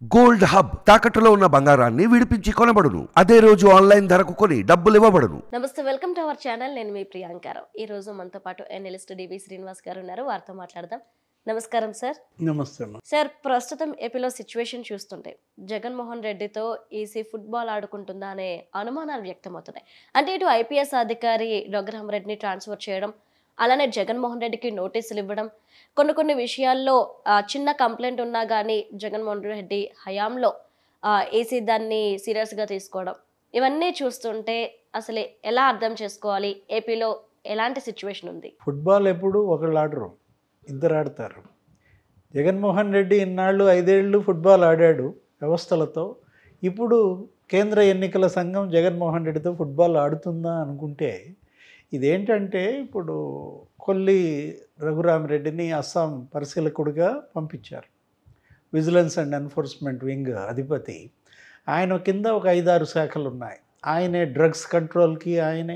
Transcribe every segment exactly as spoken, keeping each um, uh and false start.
Gold hub తాకట్టులో ఉన్న బంగారాన్ని విడిపించి కొనబడును. అదే రోజు ఆన్లైన్ ధరకు కొని డబ్బులు ఇవ్వబడును. నమస్తే, వెల్కమ్ టు అవర్ ఛానల్. నేను మీ ప్రియాంకారావు. ఈ రోజు మనతో పాటు ఎనలిస్ట్ డివి శ్రీనివాస్ గారు ఉన్నారు. వారితో మాట్లాడదాం. నమస్కారం సార్. నమస్తే సార్, ప్రస్తుతం ఏపీలో సిచ్యువేషన్ చూస్తుంటే జగన్మోహన్ రెడ్డితో ఈసీ ఫుట్బాల్ ఆడుకుంటుందా అనే అనుమానాలు వ్యక్తమవుతున్నాయి. అంటే ఇటు ఐపీఎస్ అధికారి రఘురామరెడ్డిని ట్రాన్స్ఫర్ చేయడం, అలానే జగన్మోహన్ రెడ్డికి నోటీసులు ఇవ్వడం, కొన్ని కొన్ని విషయాల్లో చిన్న కంప్లైంట్ ఉన్నా కానీ జగన్మోహన్ రెడ్డి హయాంలో ఏసీ దాన్ని సీరియస్గా తీసుకోవడం, ఇవన్నీ చూస్తుంటే అసలు ఎలా అర్థం చేసుకోవాలి? ఏపీలో ఎలాంటి సిచ్యువేషన్ ఉంది? ఫుట్బాల్ ఎప్పుడు ఒకళ్ళు ఆడరు, ఇద్దరు ఆడతారు. జగన్మోహన్ రెడ్డి ఇన్నాళ్ళు ఐదేళ్ళు ఫుట్బాల్ ఆడాడు వ్యవస్థలతో. ఇప్పుడు కేంద్ర ఎన్నికల సంఘం జగన్మోహన్ రెడ్డితో ఫుట్బాల్ ఆడుతుందా అనుకుంటే, ఇదేంటంటే ఇప్పుడు కొల్లి రఘురామరెడ్డిని అస్సాం పరిశీలకుడిగా పంపించారు. విజిలెన్స్ అండ్ ఎన్ఫోర్స్మెంట్ వింగ్ అధిపతి. ఆయన కింద ఒక ఐదారు శాఖలు ఉన్నాయి. ఆయనే డ్రగ్స్ కంట్రోల్కి, ఆయనే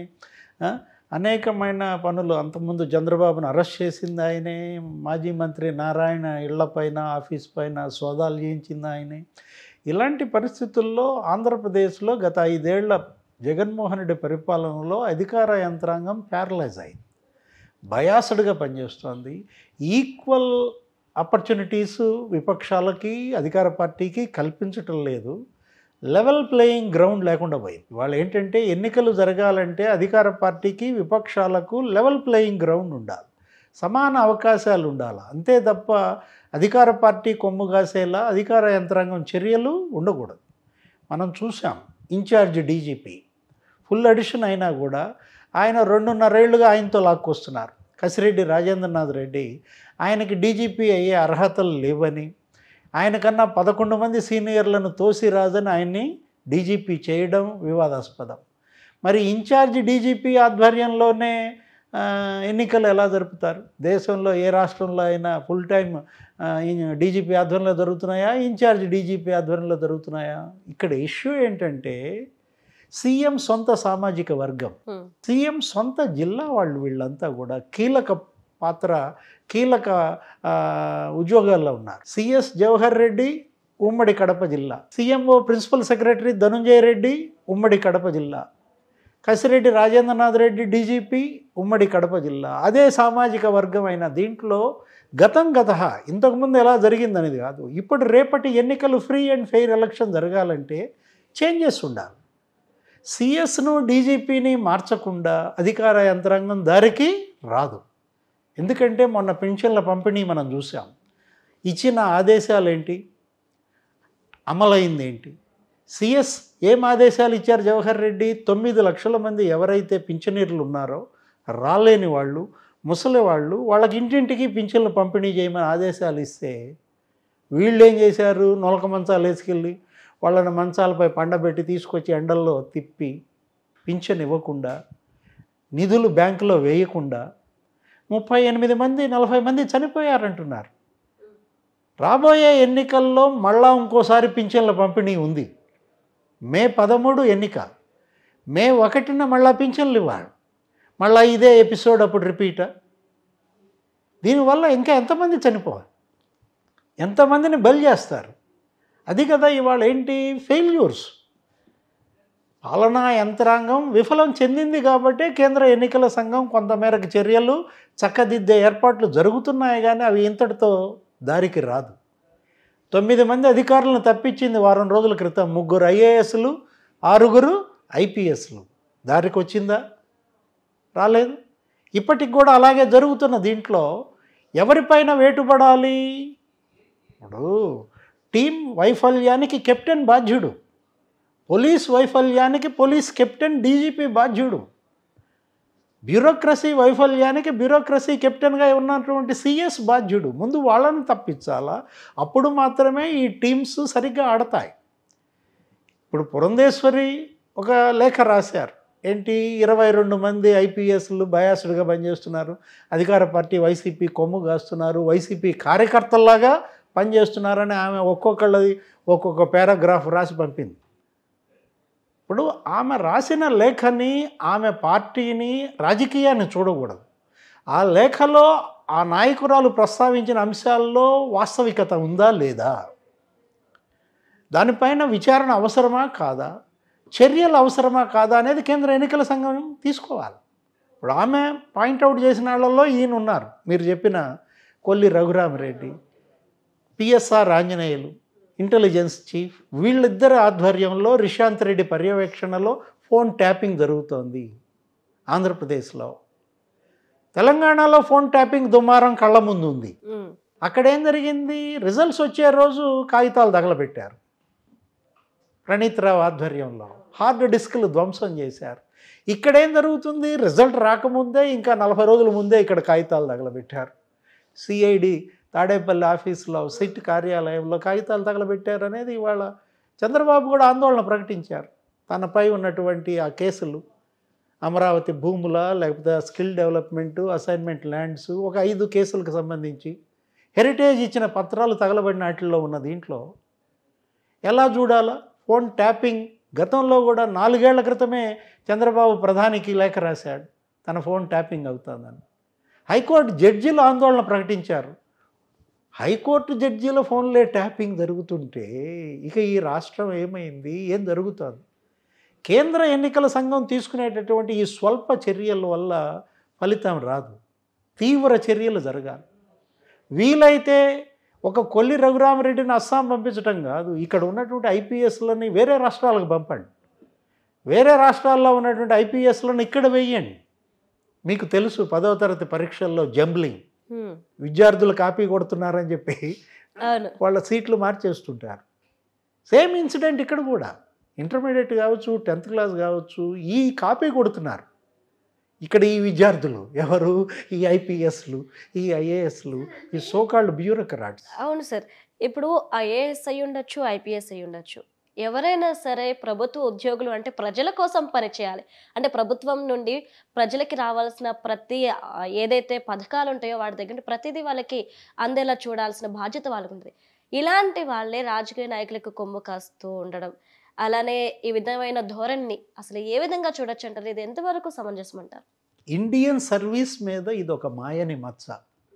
అనేకమైన పనులు. అంతకుముందు చంద్రబాబును అరెస్ట్ చేసింది ఆయనే, మాజీ మంత్రి నారాయణ ఇళ్లపైన ఆఫీస్ పైన సోదాలు చేయించింది ఆయనే. ఇలాంటి పరిస్థితుల్లో ఆంధ్రప్రదేశ్లో గత ఐదేళ్ల జగన్మోహన్ రెడ్డి పరిపాలనలో అధికార యంత్రాంగం ప్యారలైజ్ అయింది, బయాస్డ్గా పనిచేస్తోంది. ఈక్వల్ ఆపర్చునిటీస్ విపక్షాలకి అధికార పార్టీకి కల్పించటం లేదు. లెవెల్ ప్లేయింగ్ గ్రౌండ్ లేకుండా పోయింది. వాళ్ళు ఏంటంటే ఎన్నికలు జరగాలంటే అధికార పార్టీకి విపక్షాలకు లెవెల్ ప్లేయింగ్ గ్రౌండ్ ఉండాలి, సమాన అవకాశాలు ఉండాలి. అంతే తప్ప అధికార పార్టీ కొమ్ము కాసేలా అధికార యంత్రాంగం చర్యలు ఉండకూడదు. మనం చూసాం, ఇన్ఛార్జ్ డీజీపీ ఫుల్ అడిషన్ అయినా కూడా ఆయన రెండున్నరేళ్లుగా ఆయనతో లాక్కొస్తున్నారు. కసిరెడ్డి రాజేంద్రనాథ్ రెడ్డి ఆయనకి డీజీపీ అయ్యే అర్హతలు లేవని, ఆయనకన్నా పదకొండు మంది సీనియర్లను తోసిరాజని ఆయన్ని డీజీపీ చేయడం వివాదాస్పదం. మరి ఇన్ఛార్జ్ డీజీపీ ఆధ్వర్యంలోనే ఎన్నికలు ఎలా జరుపుతారు? దేశంలో ఏ రాష్ట్రంలో అయినా ఫుల్ టైం డీజీపీ ఆధ్వర్యంలో జరుగుతున్నాయా, ఇన్ఛార్జ్ డీజీపీ ఆధ్వర్యంలో జరుగుతున్నాయా? ఇక్కడ ఇష్యూ ఏంటంటే సీఎం సొంత సామాజిక వర్గం, సీఎం సొంత జిల్లా వాళ్ళు, వీళ్ళంతా కూడా కీలక పాత్ర, కీలక ఉద్యోగాల్లో ఉన్నారు. సిఎస్ జవహర్ రెడ్డి ఉమ్మడి కడప జిల్లా, CMO principal secretary Dhanunjaya Reddy ఉమ్మడి కడప జిల్లా, కసిరెడ్డి రాజేంద్రనాథ్ రెడ్డి డీజీపీ ఉమ్మడి కడప జిల్లా. అదే సామాజిక వర్గం అయిన దీంట్లో గతం గత ఇంతకుముందు ఎలా జరిగిందనేది కాదు, ఇప్పుడు రేపటి ఎన్నికలు ఫ్రీ అండ్ ఫెయిర్ ఎలక్షన్ జరగాలంటే చేంజెస్ ఉండాలి. సిఎస్ను డీజీపీని మార్చకుండా అధికార యంత్రాంగం దారికి రాదు. ఎందుకంటే మొన్న పెన్షన్ల పంపిణీ మనం చూసాం. ఇచ్చిన ఆదేశాలు ఏంటి, అమలైంది ఏంటి? సిఎస్ ఏం ఆదేశాలు ఇచ్చారు? జవహర్ రెడ్డి తొమ్మిది లక్షల మంది ఎవరైతే పింఛనీర్లు ఉన్నారో, రాలేని వాళ్ళు, ముసలి వాళ్ళు, వాళ్ళకి ఇంటింటికి పింఛన్లు పంపిణీ చేయమని ఆదేశాలు ఇస్తే వీళ్ళు ఏం చేశారు? నొలక మంచాలు వేసుకెళ్ళి వాళ్ళని మంచాలపై పండబెట్టి తీసుకొచ్చి ఎండల్లో తిప్పి పింఛన్ ఇవ్వకుండా, నిధులు బ్యాంకులో వేయకుండా ముప్పై ఎనిమిది మంది నలభై మంది చనిపోయారంటున్నారు. రాబోయే ఎన్నికల్లో మళ్ళా ఇంకోసారి పింఛన్ల పంపిణీ ఉంది. మే పదమూడు ఎన్నిక, మే ఒకటిన మళ్ళా పింఛన్లు ఇవ్వాలి. మళ్ళీ ఇదే ఎపిసోడ్ అప్పుడు రిపీటా? దీనివల్ల ఇంకా ఎంతమంది చనిపోవాలి, ఎంతమందిని బలి చేస్తారు? అది కదా ఇవాళ ఏంటి ఫెయిల్యూర్స్. పాలనా యంత్రాంగం విఫలం చెందింది కాబట్టే కేంద్ర ఎన్నికల సంఘం కొంతమేరకు చర్యలు చక్కదిద్దే ఏర్పాట్లు జరుగుతున్నాయి, కానీ అవి ఇంతటితో దారికి రాదు. తొమ్మిది మంది అధికారులను తప్పించింది వారం రోజుల క్రితం, ముగ్గురు ఐఏఎస్లు, ఆరుగురు ఐపీఎస్లు. దారికి వచ్చిందా? రాలేదు. ఇప్పటికి కూడా అలాగే జరుగుతున్న దీంట్లో ఎవరిపైన వేటుపడాలి? ఇప్పుడు టీం వైఫల్యానికి కెప్టెన్ బాధ్యుడు, పోలీస్ వైఫల్యానికి పోలీస్ కెప్టెన్ డీజీపీ బాధ్యుడు, బ్యూరోక్రసీ వైఫల్యానికి బ్యూరోక్రసీ కెప్టెన్గా ఉన్నటువంటి సిఎస్ బాధ్యుడు. ముందు వాళ్ళని తప్పించాలా, అప్పుడు మాత్రమే ఈ టీమ్స్ సరిగ్గా ఆడతాయి. ఇప్పుడు పురంధేశ్వరి ఒక లేఖ రాశారు. ఏంటి, ఇరవై రెండు మంది ఐపీఎస్లు బయాస్డ్గా పనిచేస్తున్నారు, అధికార పార్టీ వైసీపీ కొమ్ము కాస్తున్నారు, వైసీపీ కార్యకర్తల్లాగా పనిచేస్తున్నారని ఆమె ఒక్కొక్కళ్ళది ఒక్కొక్క పారాగ్రాఫ్ రాసి పంపింది. ఇప్పుడు ఆమె రాసిన లేఖని, ఆమె పార్టీని, రాజకీయాన్ని చూడకూడదు. ఆ లేఖలో ఆ నాయకురాలు ప్రస్తావించిన అంశాల్లో వాస్తవికత ఉందా లేదా? దానిపైన విచారణ అవసరమా కాదా, చర్యలు అవసరమా కాదా అనేది కేంద్ర ఎన్నికల సంఘం తీసుకోవాలి. ఇప్పుడు ఆమె పాయింట్అవుట్ చేసిన వాళ్ళల్లో ఈయన ఉన్నారు, మీరు చెప్పిన Kolli Raghurama Reddy, PSR Anjaneyulu, intelligence chief, వీళ్ళిద్దరి ఆధ్వర్యంలో రిషాంత్ రెడ్డి పర్యవేక్షణలో ఫోన్ ట్యాపింగ్ జరుగుతోంది ఆంధ్రప్రదేశ్లో. తెలంగాణలో ఫోన్ ట్యాపింగ్ దుమారం కళ్ళ ముందు ఉంది. అక్కడేం జరిగింది, రిజల్ట్స్ వచ్చే రోజు కాగితాలు తగలబెట్టారు ప్రణీత్ రావు ఆధ్వర్యంలో, హార్డ్ డిస్క్లు ధ్వంసం చేశారు. ఇక్కడేం జరుగుతుంది, రిజల్ట్ రాకముందే ఇంకా నలభై రోజుల ముందే ఇక్కడ కాగితాలు తగలబెట్టారు. సిఐడి తాడేపల్లి ఆఫీసులో సిట్ కార్యాలయంలో కాగితాలు తగలబెట్టారు అనేది ఇవాళ చంద్రబాబు కూడా ఆందోళన ప్రకటించారు. తనపై ఉన్నటువంటి ఆ కేసులు, అమరావతి భూముల, లేకపోతే స్కిల్ డెవలప్మెంటు, అసైన్మెంట్ ల్యాండ్స్, ఒక ఐదు కేసులకు సంబంధించి హెరిటేజ్ ఇచ్చిన పత్రాలు తగలబడిన వాటిల్లో ఉన్న దీంట్లో ఎలా చూడాలా? ఫోన్ ట్యాపింగ్ గతంలో కూడా నాలుగేళ్ల క్రితమే చంద్రబాబు ప్రధానికి లేఖ రాశాడు, తన ఫోన్ ట్యాపింగ్ అవుతుందని. హైకోర్టు జడ్జీలు ఆందోళన ప్రకటించారు. హైకోర్టు జడ్జీల ఫోన్లే ట్యాపింగ్ జరుగుతుంటే ఇక ఈ రాష్ట్రం ఏమైంది, ఏం జరుగుతుంది? కేంద్ర ఎన్నికల సంఘం తీసుకునేటటువంటి ఈ స్వల్ప చర్యల వల్ల ఫలితం రాదు, తీవ్ర చర్యలు జరగాలి. వీలైతే ఒక కొల్లి రఘురామరెడ్డిని అస్సాం పంపించడం కాదు, ఇక్కడ ఉన్నటువంటి ఐపీఎస్లని వేరే రాష్ట్రాలకు పంపండి, వేరే రాష్ట్రాల్లో ఉన్నటువంటి ఐపీఎస్లను ఇక్కడ వేయండి. మీకు తెలుసు పదవ తరగతి పరీక్షల్లో జంబ్లింగ్, విద్యార్థులు కాపీ కొడుతున్నారని చెప్పి వాళ్ళ సీట్లు మార్చేస్తుంటారు. సేమ్ ఇన్సిడెంట్ ఇక్కడ కూడా, ఇంటర్మీడియట్ కావచ్చు, టెన్త్ క్లాస్ కావచ్చు, ఈ కాపీ కొడుతున్నారు ఇక్కడ ఈ విద్యార్థులు. ఎవరు? ఈ ఐపీఎస్లు, ఈ ఐఏఎస్లు, ఈ సోకాల్డ్ బ్యూరోక్రాట్స్. అవును సార్, ఇప్పుడు ఐఏఎస్ అయి ఉండొచ్చు, ఐపీఎస్ అయి ఉండొచ్చు, ఎవరైనా సరే ప్రభుత్వ ఉద్యోగులు అంటే ప్రజల కోసం పనిచేయాలి. అంటే ప్రభుత్వం నుండి ప్రజలకి రావాల్సిన ప్రతి ఏదైతే పథకాలు ఉంటాయో వాటి దగ్గర ప్రతిదీ వాళ్ళకి అందేలా చూడాల్సిన బాధ్యత వాళ్ళకు ఉంటుంది. ఇలాంటి వాళ్ళే రాజకీయ నాయకులకు కొమ్ము కాస్తూ ఉండడం, అలానే ఈ విధమైన ధోరణిని అసలు ఏ విధంగా చూడొచ్చు అంటారు? ఇది ఎంతవరకు సమంజసం అంటారు? ఇండియన్ సర్వీస్ మీద ఇది ఒక మాయని మచ్చ.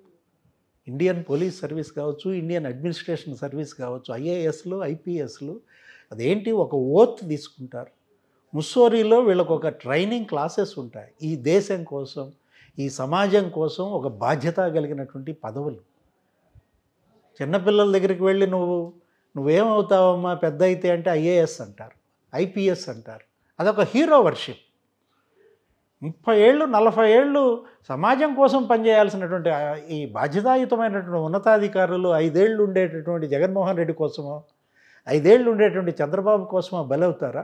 ఇండియన్ పోలీస్ సర్వీస్ కావచ్చు, ఇండియన్ అడ్మినిస్ట్రేషన్ సర్వీస్ కావచ్చు, ఐఏఎస్లు, ఐపీఎస్లు అదేంటి ఒక ఓత్ తీసుకుంటారు. ముస్సోరీలో వీళ్ళకు ఒక ట్రైనింగ్ క్లాసెస్ ఉంటాయి. ఈ దేశం కోసం, ఈ సమాజం కోసం ఒక బాధ్యత కలిగినటువంటి పదవులు. చిన్నపిల్లల దగ్గరికి వెళ్ళి నువ్వు నువ్వేమవుతావమ్మా పెద్ద అయితే అంటే ఐఏఎస్ అంటారు, ఐపీఎస్ అంటారు. అదొక హీరో వర్షిప్. ముప్పై ఏళ్ళు నలభై ఏళ్ళు సమాజం కోసం పనిచేయాల్సినటువంటి ఈ బాధ్యతాయుతమైనటువంటి ఉన్నతాధికారులు ఐదేళ్ళు ఉండేటటువంటి జగన్మోహన్ రెడ్డి కోసమో, ఐదేళ్ళు ఉండేటువంటి చంద్రబాబు కోసమో బలవుతారా?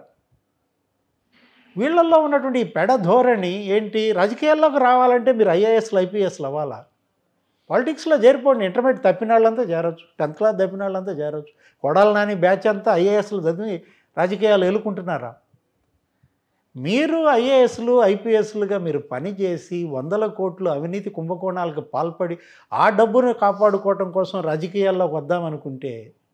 వీళ్ళల్లో ఉన్నటువంటి ఈ పెడ ధోరణి ఏంటి? రాజకీయాల్లోకి రావాలంటే మీరు ఐఏఎస్లు, ఐపీఎస్లు అవ్వాలా? పాలిటిక్స్లో చేరిపోండి, ఇంటర్మీడియట్ తప్పిన వాళ్ళంతా చేరవచ్చు, టెన్త్ క్లాస్ తప్పిన వాళ్ళంతా చేరవచ్చు. కొడాలి నాని బ్యాచ్ అంతా ఐఏఎస్లు చదివి రాజకీయాలు ఎలుకుంటున్నారా? మీరు ఐఏఎస్లు, ఐపీఎస్లుగా మీరు పనిచేసి వందల కోట్లు అవినీతి కుంభకోణాలకు పాల్పడి ఆ డబ్బును కాపాడుకోవటం కోసం రాజకీయాల్లోకి వద్దామనుకుంటే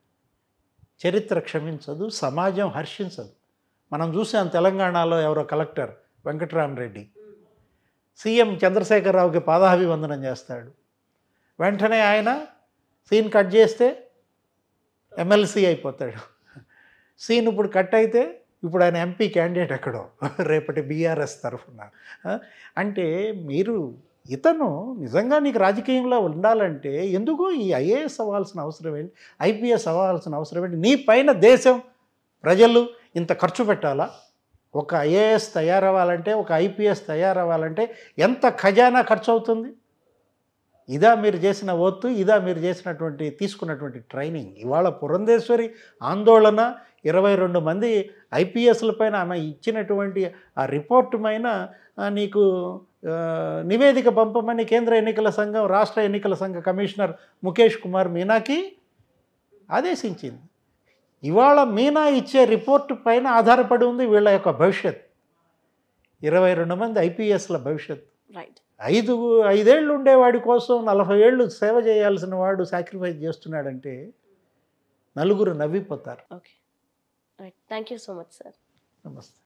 చరిత్ర క్షమించదు, సమాజం హర్షించదు. మనం చూసాం తెలంగాణలో ఎవరో కలెక్టర్ వెంకటరామరెడ్డి సీఎం చంద్రశేఖరరావుకి పాదాభివందనం చేస్తాడు. వెంటనే ఆయన సీన్ కట్ చేస్తే ఎమ్మెల్సీ అయిపోతాడు. సీన్ ఇప్పుడు కట్ అయితే ఇప్పుడు ఆయన ఎంపీ క్యాండిడేట్ ఎక్కడో రేపటి బీఆర్ఎస్ తరఫున. అంటే మీరు ఇతను నిజంగా నీకు రాజకీయంలో ఉండాలంటే ఎందుకు ఈ ఐఏఎస్ అవ్వాల్సిన అవసరం ఏంటి, ఐపీఎస్ అవ్వాల్సిన అవసరం ఏంటి? నీ పైన దేశం ప్రజలు ఇంత ఖర్చు పెట్టాలా? ఒక ఐఏఎస్ తయారవ్వాలంటే, ఒక ఐపీఎస్ తయారవ్వాలంటే ఎంత ఖజానా ఖర్చు అవుతుంది? ఇదా మీరు చేసిన ఒత్తు, ఇదా మీరు చేసినటువంటి తీసుకున్నటువంటి ట్రైనింగ్? ఇవాళ పురంధేశ్వరి ఆందోళన, ఇరవై రెండు మంది ఐపీఎస్ల పైన ఆమె ఇచ్చినటువంటి ఆ రిపోర్టు పైన నీకు నివేదిక పంపమని కేంద్ర ఎన్నికల సంఘం, రాష్ట్ర ఎన్నికల సంఘ కమిషనర్ ముఖేష్ కుమార్ మీనాకి ఆదేశించింది. ఇవాళ మీనా ఇచ్చే రిపోర్టు పైన ఆధారపడి ఉంది వీళ్ళ యొక్క భవిష్యత్, ఇరవై రెండు మంది ఐపీఎస్ల భవిష్యత్. రైట్. ఐదు ఐదేళ్ళు ఉండేవాడి కోసం నలభై ఏళ్ళు సేవ చేయాల్సిన వాడు సాక్రిఫైస్ చేస్తున్నాడంటే నలుగురు నవ్విపోతారు. Okay, right. Thank you so much sir. నమస్తే.